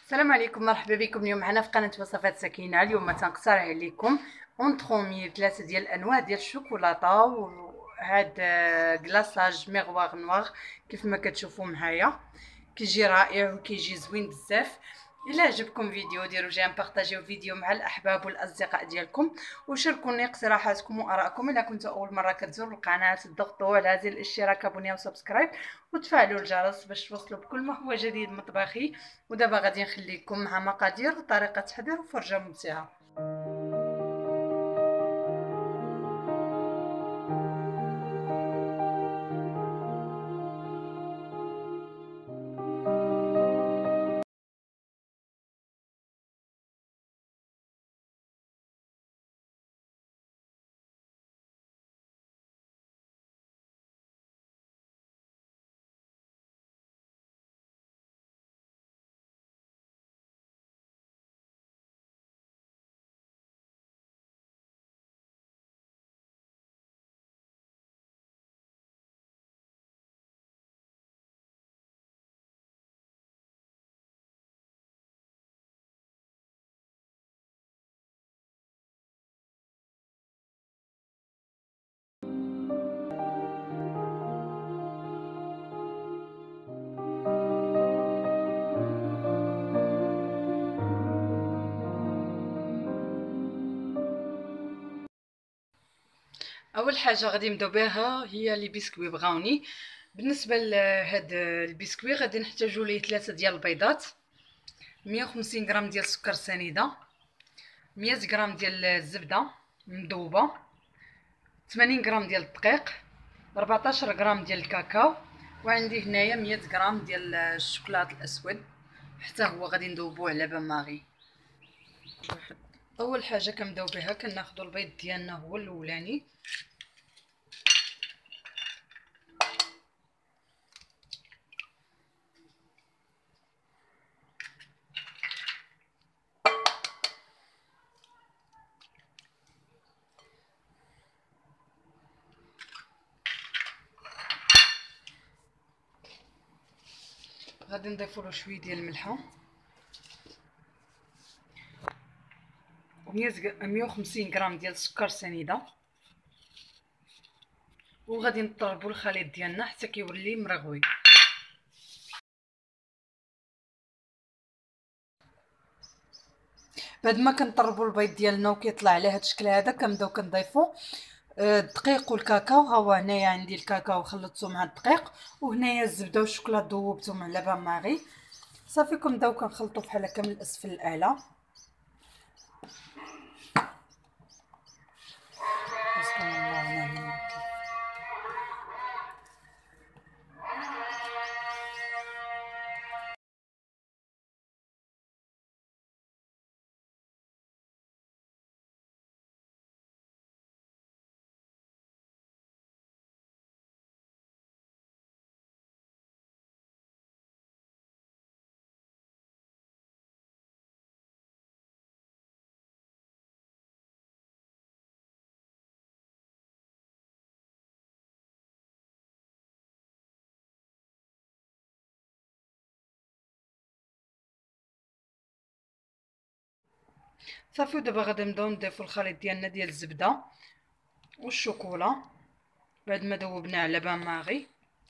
السلام عليكم، مرحبا بكم. اليوم معنا في قناه وصفات سكينه. اليوم تنقترح عليكم اونطرومي 3 ديال الانواع ديال الشوكولاته وهاد كلاصاج ميغوار نوار كيف ما كتشوفوا معايا. كيجي رائع وكيجي زوين بزاف. الا عجبكم فيديو ديروا جيم بارطاجيو الفيديو مع الاحباب والاصدقاء ديالكم، وشاركوني اقتراحاتكم وارائكم. الا كنتوا اول مره كتزوروا القناه تضغطوا على زر الاشتراك، ابونيو وسبسكرايب وتفعلوا الجرس باش توصلوا بكل ما هو جديد مطبخي. ودابا غادي نخليكم مع مقادير وطريقه تحضير وفرجه ممتعه. اول حاجه غادي نبداو بها هي لي بسكوي بغاوني. بالنسبه لهاد البسكوي غادي نحتاجوا ليه 3 ديال البيضات، 150 غرام ديال السكر سنيده، 100 غرام ديال الزبده مذوبه، 80 غرام ديال الدقيق، 14 غرام ديال الكاكاو، وعندي هنايا 100 غرام ديال الشوكولاط الاسود حتى هو غادي نذوبوه على بان ماغي. اول حاجه كنبداو بها كناخذوا البيض ديالنا هو الاولاني، غادي نضيفوا له شويه ديال الملحه، 150 غرام ديال السكر سنيده، وغادي نطربوا الخليط ديالنا حتى كيولي مرغوي. بعد ما كنطربوا البيض ديالنا وكيطلع على هذا الشكل هذا كنبداو كنضيفوا الدقيق والكاكاو. ها هو هنايا عندي الكاكاو خلطته مع الدقيق، وهنايا الزبده والشوكولاط ذوبتهم على بان ماغي. صافي كنبداو كنخلطوا بحال هكا من الاسفل للاعلى. صافي دابا غادي نبداو نضيفوا الخليط ديالنا ديال الزبده والشوكولا بعد ما ذوبنا على بان ماغي.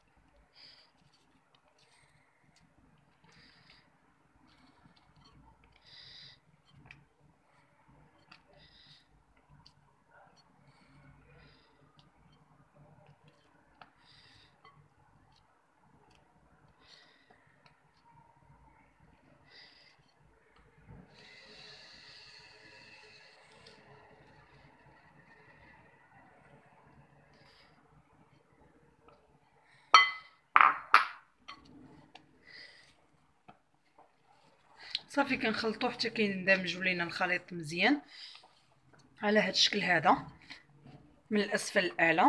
صافي كنخلطوه حتى كيندمجوا لينا الخليط مزيان على هذا الشكل هذا من الاسفل للاعلى.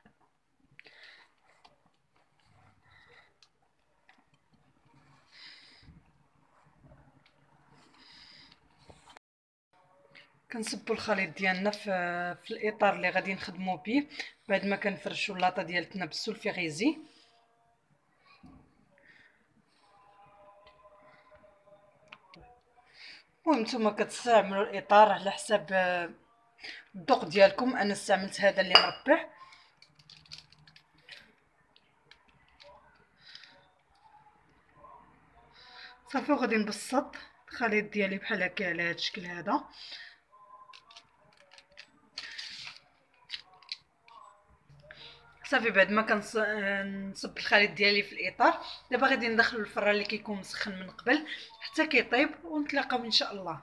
كنصبوا الخليط ديالنا في الاطار اللي غادي نخدموا به بعد ما كنفرشوا اللاطه ديالتنا بالسولفيغيزي. وانتم كتستعملوا الاطار على حساب الذوق ديالكم. انا استعملت هذا اللي مربع. صافي وغادي نبسط الخليط ديالي بحال هكا على هذا الشكل هذا. صافي بعد ما نصب الخليط ديالي في الاطار، دابا غادي ندخلو الفران اللي كيكون مسخن من قبل حتى كيطيب، ونتلاقاو ان شاء الله.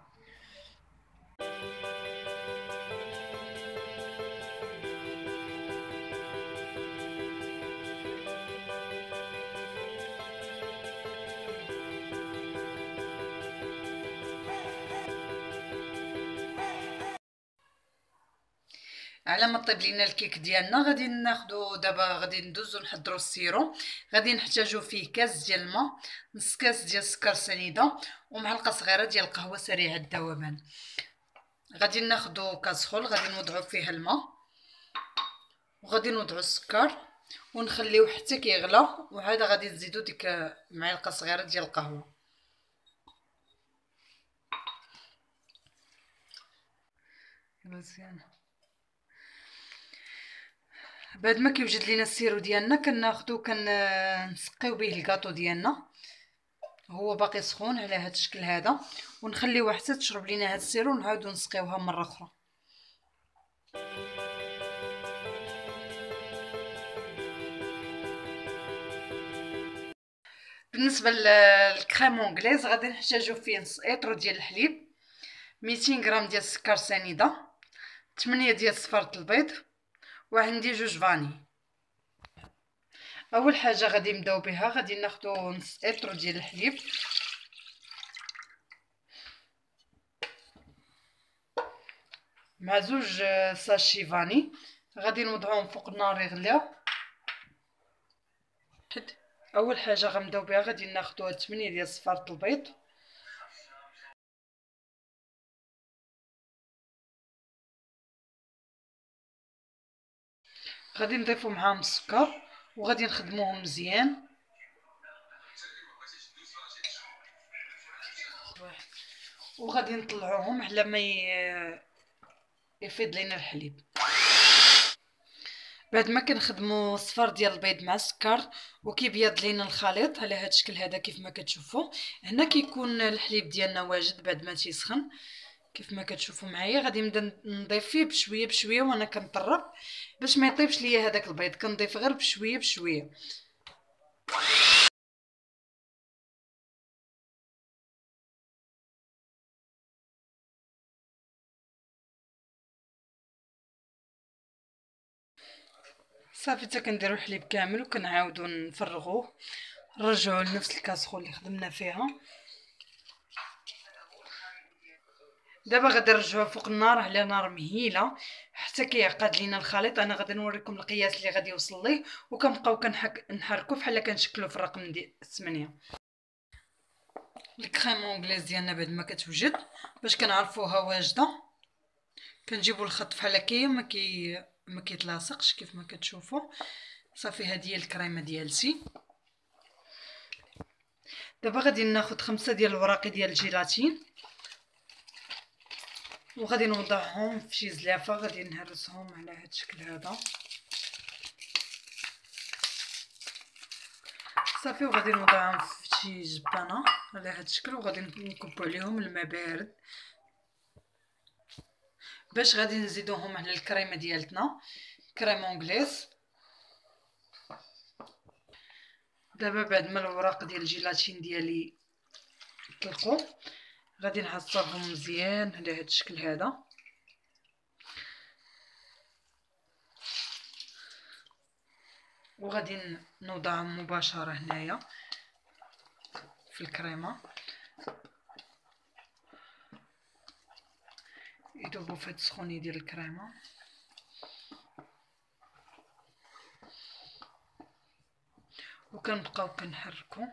على ما طيب لينا الكيك ديالنا، غادي ناخدو دابا، غادي ندوزو نحضرو السيرو. غادي نحتاجو فيه كاس ديال الماء، نص كاس ديال السكر سنيده، ومعلقه صغيره ديال القهوه سريعه الذوبان. غادي ناخدو كاسخول، غادي نوضعو فيها الماء، وغادي نوضعو السكر ونخليوه حتى كيغلى، وعاد غادي نزيدو ديك معلقه صغيره ديال القهوه. مزيان. بعد ما كيوجد لينا السيرو ديالنا، كناخدو كنسقيو به الكاطو ديالنا، هو باقي سخون على هذا الشكل هذا، ونخليوه حتى تشرب لينا هذا السيرو، ونعاودو نسقيوها مره اخرى. بالنسبه للكريم اونغليز، غادي نحتاجو فيه نص ايطرو ديال الحليب، 200 غرام ديال السكر سنيده، 8 ديال صفارة البيض، وعندي جوج فاني. اول حاجه غادي نبداو بها، غادي ناخدو نص ايطرو ديال الحليب، مع زوج ساشي فاني، غادي نوضعوهم فوق النار يغليو. اول حاجه غنبداو بها، غادي ناخدو 8 ديال صفارة البيض، غادي نضيفو معاهم السكر، وغادي نخدموهم مزيان. وغادي نطلعوهم على ما يفيض لينا الحليب. بعد ما كنخدموا الصفار ديال البيض مع السكر وكيبيض لينا الخليط على هذا الشكل هذا كيف ما كتشوفوا، هنا كيكون الحليب ديالنا واجد بعد ما تيسخن. كيف ما كتشوفوا معايا غادي نبدا نضيف فيه بشويه بشويه وانا كنطرب باش ما يطيبش ليا هذاك البيض، كنضيف غير بشويه بشويه. صافي حتى كنديروا الحليب كامل وكنعاودوا نفرغوه، نرجعوا لنفس الكاسخول اللي خدمنا فيها. دابا غادي نرجعوه فوق النار على نار مهيله حتى كيعقد لينا الخليط. انا غادي نوريكم القياس اللي غادي يوصل ليه، وكنبقاو نحركو بحال كنشكلو في الرقم ديال 8. الكريم اونغليز ديالنا بعد ما كتوجد، باش كنعرفوها واجده كنجيبوا الخط بحال هكايا ما كيتلاصقش كيف ما كتشوفوا. صافي هذه هي الكريمه ديالتي. دابا غادي ناخذ 5 ديال الوراقي ديال الجيلاتين، وغادي نوضعهم في شي زلافه، غادي نهرسهم على هذا الشكل هذا. صافي وغادي نوضعهم في شي جبانه على هذا الشكل، وغادي نكبوا عليهم الماء بارد باش غادي نزيدوهم على الكريمه ديالتنا، كريم اونغليز. دابا بعد ما الوراق ديال الجيلاتين ديالي طلقوا، غادي نعصرهم مزيان على هذا الشكل هذا. وغادي نوضعهم مباشره هنايا في الكريمه، يذوبوا في هاد السخونيه ديال الكريمه. وكنبقاو كنحركو.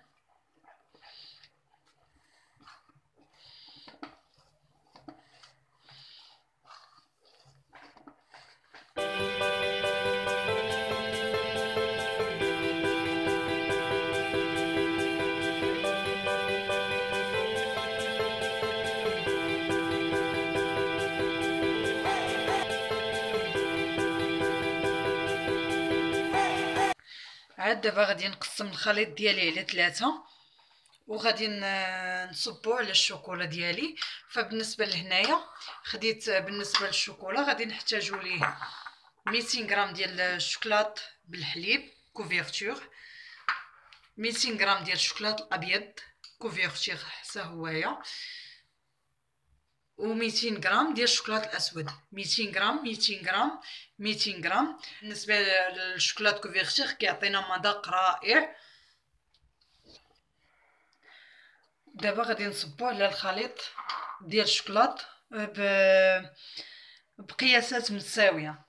عاد دابا غادي نقسم الخليط ديالي على 3 وغادي نصبو على الشوكولا ديالي. فبالنسبه لهنايا خديت بالنسبه للشوكولا غادي نحتاجو ليه 200 غرام ديال الشوكولات بالحليب كوفيرتور، 200 غرام ديال الشوكولات الابيض كوفيرتور حتى هويا، و 200 غرام ديال الشوكولات الاسود. 200 غرام 200 غرام 200 غرام. بالنسبه للشوكولات كوفيرتور كيعطينا مذاق رائع. دابا غادي نصبو على الخليط ديال الشوكولات بقياسات متساويه.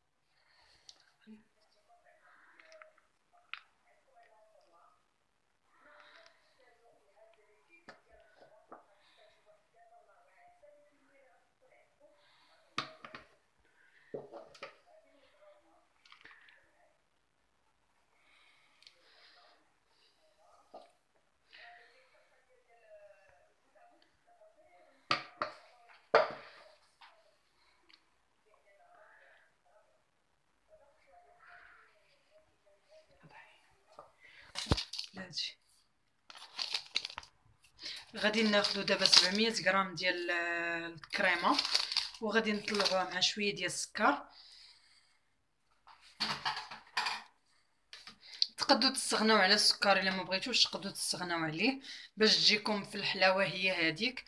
غادي ناخذ دابا 700 غرام ديال الكريمه وغادي نطلعوها مع شويه ديال السكر. تقدروا تستغناو على السكر الا ما بغيتوش، تقدروا تستغناو عليه باش تجيكم في الحلاوه هي هذيك.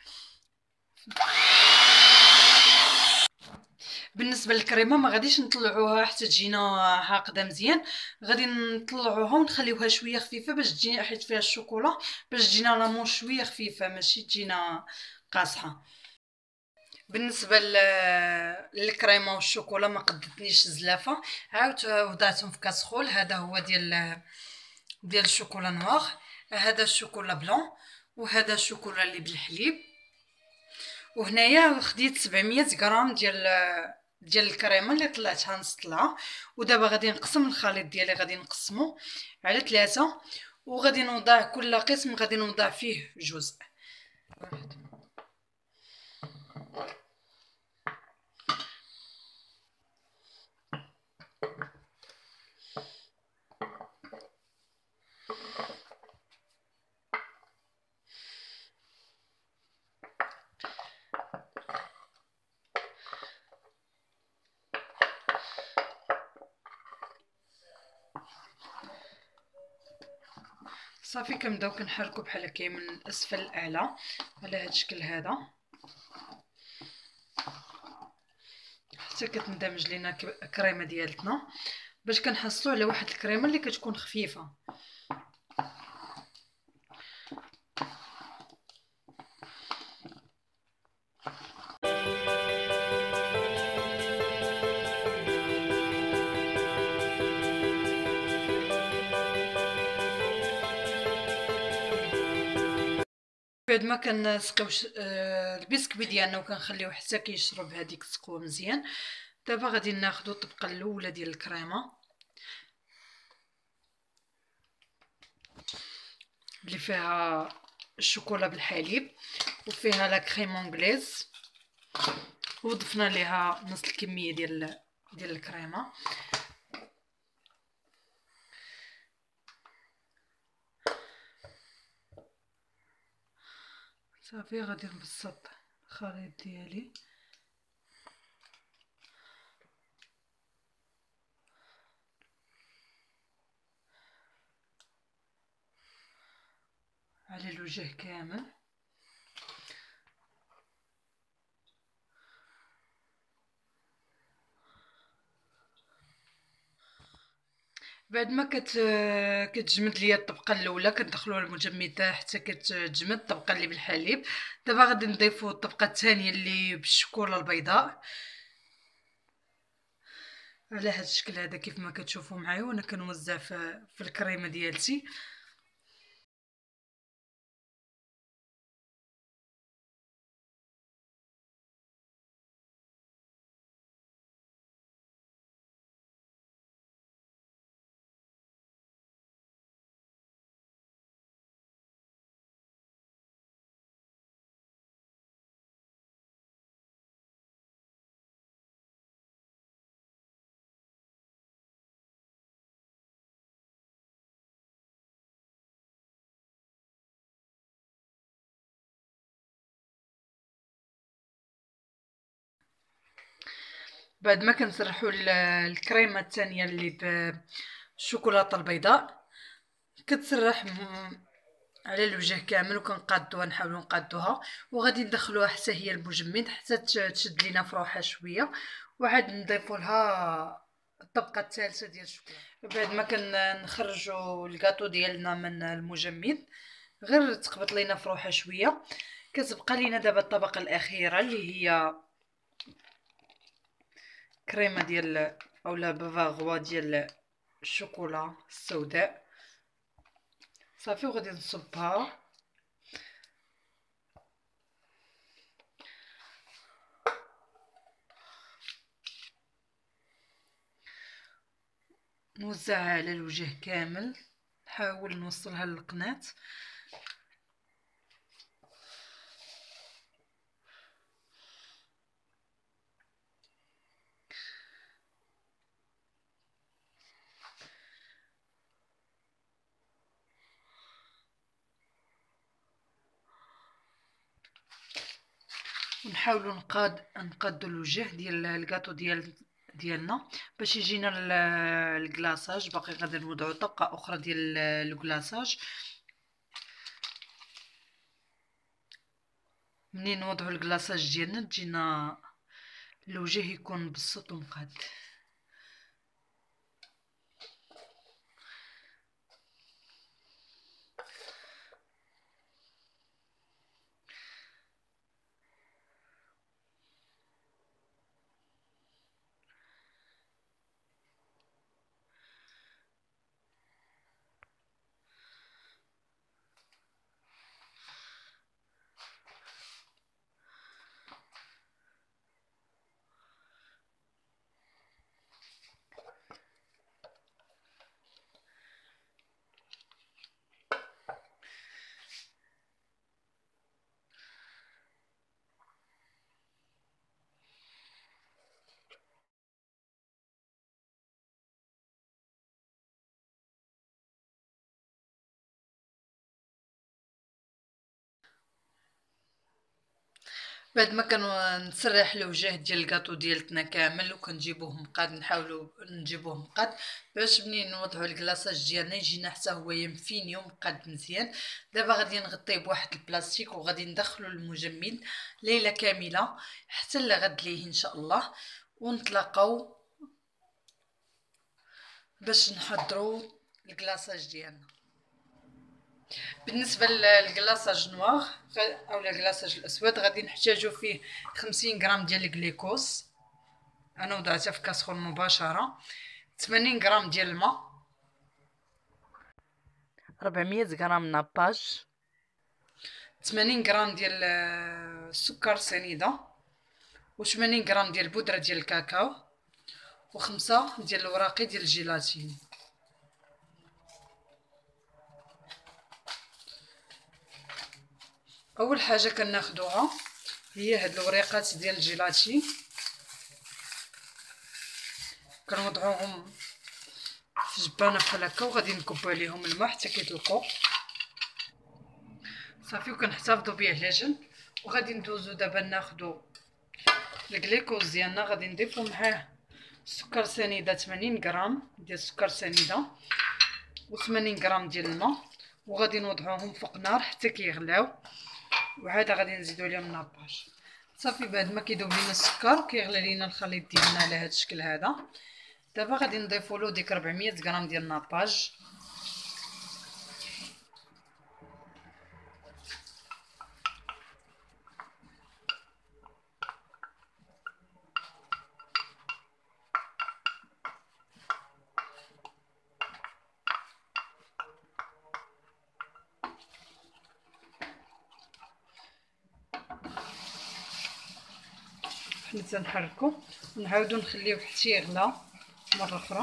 بالنسبه للكريمه ما غاديش نطلعوها حتى تجينا هاقده مزيان، غادي نطلعوها ونخليوها شويه خفيفه باش تجينا، حيت فيها الشوكولا، باش تجينا لامون شويه خفيفه ماشي تجينا قاصحه. بالنسبه للكريمه والشوكولا ما قدتنيش الزلافه، عاودت وضعتهم في كاسرول. هذا هو ديال الشوكولا نوار، هذا الشوكولا بلون، وهذا الشوكولا اللي بالحليب. وهنايا خديت 700 غرام ديال الكريمه اللي طلعتها نص طلعه. ودابا غادي نقسم الخليط ديالي، غادي نقسمه على 3 وغادي نوضع كل قسم غادي نوضع فيه جزء. صافي كنبداو كنحركو بحال هكا من الاسفل للاعلى على هذا الشكل هذا حتى كتندمج لينا الكريمه ديالتنا، باش كنحصلوا على واحد الكريمه اللي كتكون خفيفه. بعد ما كنسقيو البسكوي ديالنا وكنخليوه حتى كيشرب هذيك السقوه مزيان. دابا غادي ناخذ الطبقه الاولى ديال الكريمه اللي فيها الشوكولا بالحليب وفيها لا كريم انجليز، وضفنا ليها نص الكميه ديال الكريمه. صافي غادي نبسط الخليط ديالي على الوجه كامل. بعد ما كتجمد ليا الطبقه الاولى كندخلوها المجمد حتى كتجمد الطبقه اللي بالحليب. دابا غادي نضيفوا الطبقه الثانيه اللي بالشوكولا البيضاء على هذا الشكل هذا كيف ما كتشوفوا معايا، وانا كنوزع في الكريمه ديالتي. بعد ما كنسرحوا الكريمه الثانيه اللي بالشوكولاته البيضاء، كتسرح على الوجه كامل، وكنقادوها، نحاولوا نقادوها، وغادي ندخلوها حتى هي المجمد حتى تشد لينا فروحها شويه، وعاد نضيفوا لها الطبقه الثالثه ديال الشوكولاته. بعد ما كنخرجوا الكاطو ديالنا من المجمد، غير تقبط لينا فروحها شويه، كتبقى لينا دابا الطبقه الاخيره اللي هي كريمه ديال اولا بافاغوا ديال الشوكولا السوداء. صافي، وغادي نصبها. نوزعها على الوجه كامل، نحاول نوصلها للقناة. ونحاولوا نقادوا الوجه ديال الكاطو ديالنا باش يجينا الكلاصاج. باقي غادي نوضعوا طبقه اخرى ديال الكلاصاج. منين نوضعوا الكلاصاج ديالنا تجينا الوجه يكون مبسط ومقاد. بعد ما كنسرح الوجه ديال الكاطو ديالتنا كامل وكنجيبوه مقاد، نحاولوا نجيبوه مقاد باش منين نوضعوا الكلاصاج ديالنا يجينا حتى هو مفيني ومقاد مزيان. دابا غادي نغطيه بواحد البلاستيك وغادي ندخلو المجمد ليله كامله حتى لغد ليه ان شاء الله، ونتلاقاو باش نحضروا الكلاصاج ديالنا. بالنسبه للكلاصاج نوار اولا الكلاصاج الاسود، غادي نحتاجو فيه 50 غرام ديال الجليكوز، انا وضعتها في كاسرول مباشره. 80 غرام ديال الماء، 400 غرام ناباج، 80 غرام ديال السكر سنيده، و80 غرام ديال البودره ديال الكاكاو، و5 ديال الوراقي ديال الجيلاتين. اول حاجه كناخذوها هي هاد الوريقات ديال الجيلاتين، كنوضعوهم في جبانه بحال هكا، وغادي نكبوا عليهم الماء حتى كيطلقوا. صافي، وكنحتفظوا به على جنب. وغادي ندوزو دابا ناخذوا الجليكوز ديالنا، غادي نضيفوا معاه السكر سنيده، 80 غرام ديال السكر سنيده، و80 غرام ديال الماء، وغادي نوضعوهم فوق نار حتى كيغلاو، وعاد غادي نزيدو عليهم ناباج. صافي، بعد ما كيذوب لينا السكر كيغلى لينا الخليط ديالنا على هذا الشكل هذا، دابا غادي نضيفوا له ديك 400 غرام ديال الناباج. حنا تنحركو ونعاودو نخليوه حتى يغلى مره اخرى.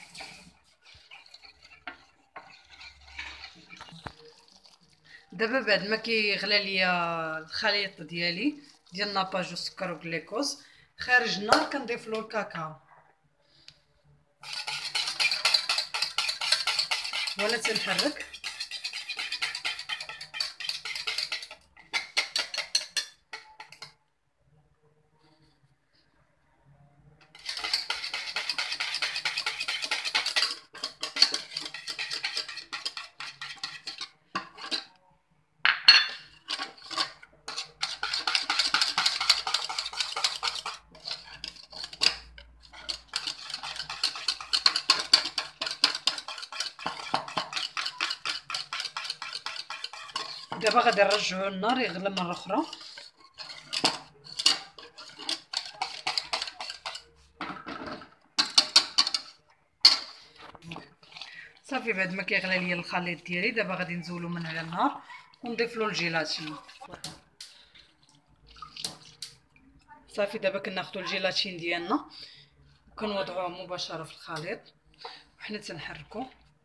دابا بعد ما كيغلى ليا الخليط ديالي ديال الناباج والسكر والجليكوز، خارج النار كنضيف له الكاكاو وانا تنحرك. دابا غادي نرجعو النار يغلى مره اخرى. صافي بعد ما كيغلى ليا الخليط ديالي دابا غادي نزولو من على النار ونضيف له الجيلاتين. صافي دابا كناخذوا الجيلاتين ديالنا وكنوضعوه مباشره في الخليط وحنا تنحركو.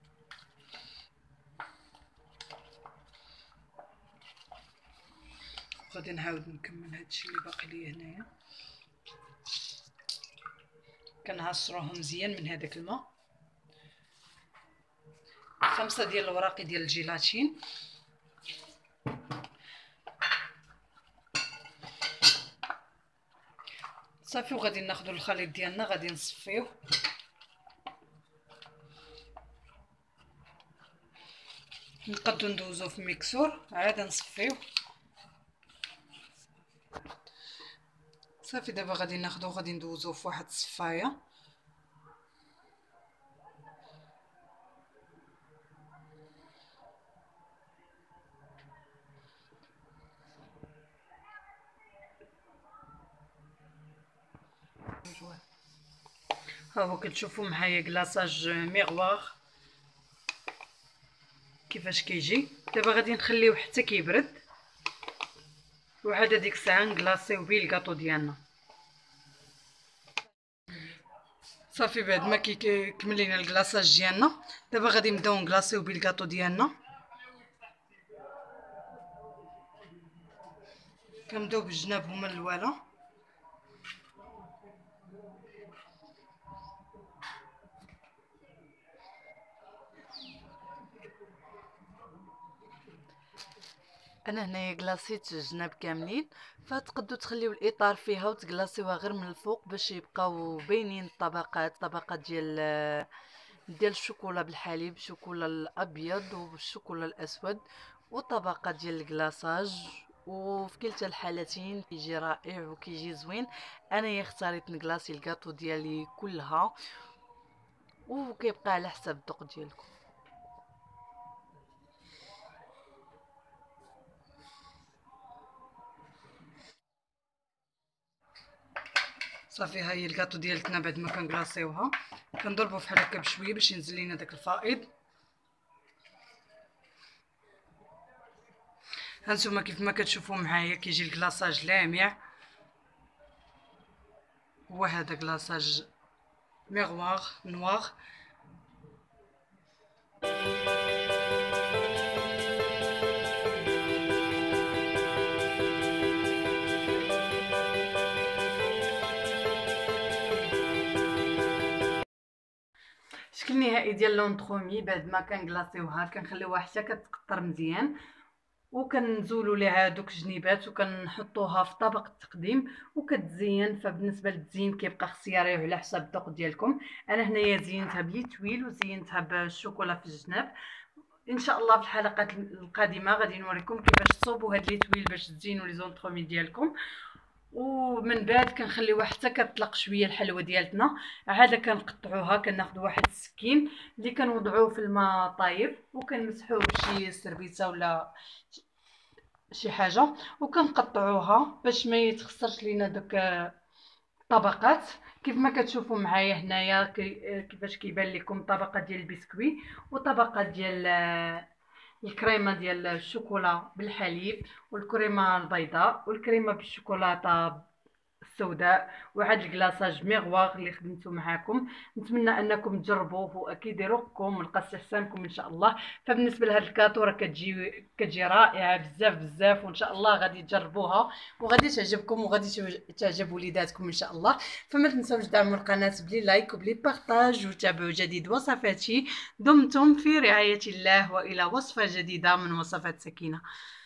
غادي نعاود نكمل هادشي اللي باقي ليا هنايا. كنعصروه مزيان من هذاك الماء. 5 ديال الوراقي ديال الجيلاتين. صافي وغادي ناخذوا الخليط ديالنا غادي نصفيوه. نقدو ندوزوه في ميكسور عاد نصفيوه. صافي دابا غادي ناخذوه غادي ندوزوه في واحد الصفايه. ها هو كتشوفوا معايا كلاصاج ميغواغ كيفاش كيجي. دابا غادي نخليوه حتى كيبرد وعاد هذيك الساعه نكلاصيو بيه الكاطو ديالنا. صافي بعد ما كملينا الكلاصاج ديالنا دابا غادي نبداو نكلاصيو بيه الكاطو ديالنا. كنبداو بالجناب هما الاولى. انا هنايا كلاصيت الجناب كاملين، فتقدروا تخليو الاطار فيها وتكلاصيوها غير من الفوق باش يبقاو باينين طبقات ديال الشوكولا بالحليب، الشوكولا الابيض والشوكولا الاسود وطبقه ديال الكلاصاج. وفي كلتا الحالتين كيجي رائع وكيجي زوين. انايا اختاريت نكلاصي الكاطو ديالي كلها وكيبقى على حسب الذوق ديالكم. صافي ها هي الكاطو ديالتنا بعد ما كنكلاصيوها كنضربو فحال هكا بشويه باش ينزل لينا داك الفائض. هانتوما كيف ما كتشوفوا معايا كيجي الكلاصاج لامع. هو هذا كلاصاج ميغواغ نواغ. الشكل النهائي ديال لونطرومي بعد ما كنكلاصيوها كنخليوها حتى كتقطر مزيان وكنزولوا ليها دوك الجنيبات وكنحطوها في طبق التقديم وكتزين. فبالنسبه للتزيين كيبقى اختياري على حسب الذوق ديالكم. انا هنايا زينتها بليتويل وزينتها بالشوكولا في الجناب. ان شاء الله في الحلقات القادمه غادي نوريكم كيفاش تصوبوا هاد ليتويل باش تزينوا لي زونطرومي ديالكم. ومن بعد كنخليوها حتى كتطلق شويه الحلوه ديالتنا. عاد كنقطعوها كناخذوا واحد السكين اللي كنوضعوه في الماء طايب وكنمسحوه بشي سربيته ولا شي حاجه وكنقطعوها باش ما يتخسرش لينا دوك الطبقات. كيف ما كتشوفوا معايا هنايا كيفاش كيبان لكم طبقه ديال البسكويت وطبقه ديال الكريمه ديال الشوكولا بالحليب والكريمه البيضاء والكريمه بالشوكولاته السوداء وعاد الكلاصاج ميغواغ اللي خدمته معاكم. نتمنى انكم تجربوه واكيد يروقكم ولقى استحسانكم ان شاء الله. فبالنسبه لهاد الكاطو راه كتجي رائعه بزاف بزاف وان شاء الله غادي تجربوها وغادي تعجبكم وغادي تعجب وليداتكم ان شاء الله. فما تنساوش دعموا القناه بلي لايك وبلي بارطاج وتابعوا جديد وصفاتي. دمتم في رعايه الله والى وصفه جديده من وصفات سكينه.